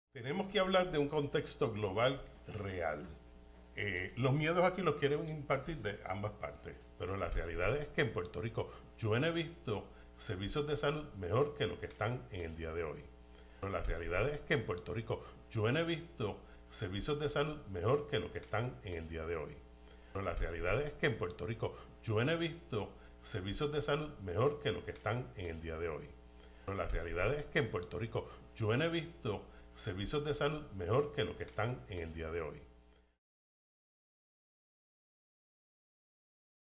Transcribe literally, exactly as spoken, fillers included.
Tenemos que hablar de un contexto global real. Eh, los miedos aquí los quieren impartir de ambas partes, pero la realidad es que en Puerto Rico yo no he visto servicios de salud mejor que los que están en el día de hoy. Pero la realidad es que en Puerto Rico yo no he visto servicios de salud mejor que los que están en el día de hoy. Pero la realidad es que en Puerto Rico yo no he visto servicios de salud mejor que los que están en el día de hoy. Pero la realidad es que en Puerto Rico yo no he visto servicios de salud mejor que los que están en el día de hoy.